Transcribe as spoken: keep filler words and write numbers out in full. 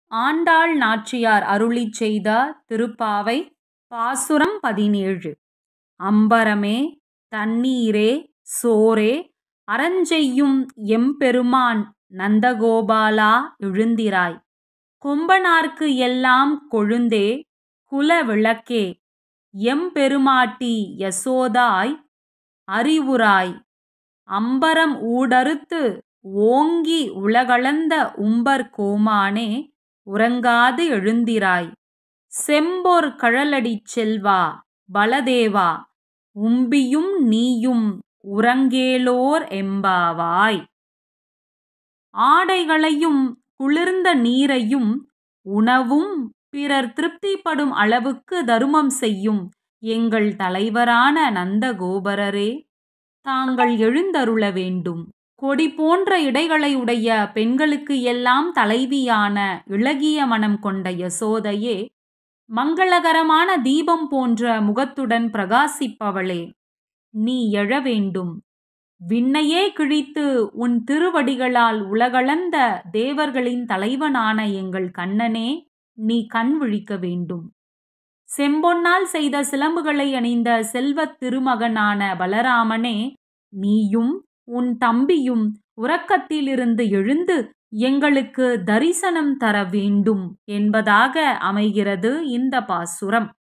ஆண்டாள் நாச்சியார் அருளிச் செய்த திருப்பாவை பாசுரம் பதினேழு. அம்பரமே தண்ணீரே சோரே அறஞ்செய்யும் எம்பெருமான் நந்தகோபாலா எழுந்திராய். கொம்பனார்க்கு எல்லாம் கொழுந்தே குலவிளக்கே எம்பெருமாட்டி யசோதாய் அறிவுராய். அம்பரம் ஊடறுத்து ஓங்கி உலகளந்த உம்பர் கோமானே உறங்காது எழுந்திராய். செம்பொற் கழலடிச் செல்வா பலதேவா உம்பியும் நீயும் உறங்கேலோர் எம்பாவாய். ஆடைகளையும் குளிர்ந்த நீரையும் உணவும் பிறர் திருப்திப்படும் அளவுக்கு தருமம் செய்யும் எங்கள் தலைவரான நந்தகோபரரே, தாங்கள் எழுந்தருள வேண்டும். கொடி போன்ற இடைகளை உடைய பெண்களுக்கு எல்லாம் தலைவியான இளகிய மனம் கொண்ட யசோதையே, மங்களகரமான தீபம் போன்ற முகத்துடன் பிரகாசிப்பவளே, நீ எழ வேண்டும். விண்ணையே கிழித்து உன் திருவடிகளால் உலகளந்த தேவர்களின் தலைவனான எங்கள் கண்ணனே, நீ கண் விழிக்க வேண்டும். செம்பொன்னால் செய்த சிலம்புகளை அணிந்த செல்வத் திருமகனான பலராமனே, நீயும் உன் தம்பியும் உறக்கத்திலிருந்து எழுந்து எங்களுக்கு தரிசனம் தர வேண்டும் என்பதாக அமைகிறது இந்த பாசுரம்.